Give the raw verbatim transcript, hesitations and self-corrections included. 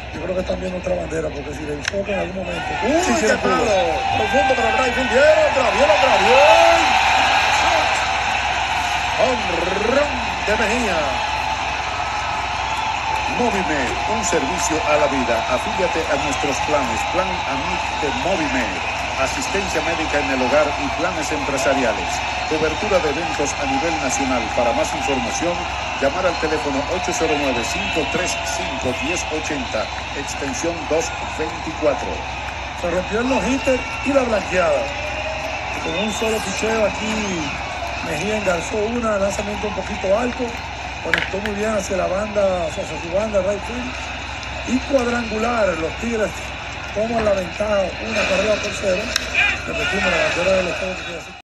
Yo creo que están viendo otra bandera, porque si le enfocan en algún momento. ¡Uy, sí, sí, qué palo! Profundo para Brian Viera, otra bien, otra bien. Honrón de Mejía. Movimed, un servicio a la vida. Afíliate a nuestros planes. Plan Amic de Movimed. Asistencia médica en el hogar y planes empresariales. Cobertura de eventos a nivel nacional. Para más información, llamar al teléfono ocho cero nueve, cinco tres cinco, uno cero ocho cero, extensión doscientos veinticuatro. Se rompió el no-hitter y la blanqueada. Con un solo picheo aquí, Mejía engarzó una, lanzamiento un poquito alto, conectó muy bien hacia la banda, hacia su banda, right field, y cuadrangular. Los Tigres toman la ventaja, una carrera por cero. Repetimos, la bandera de los Estados Unidos.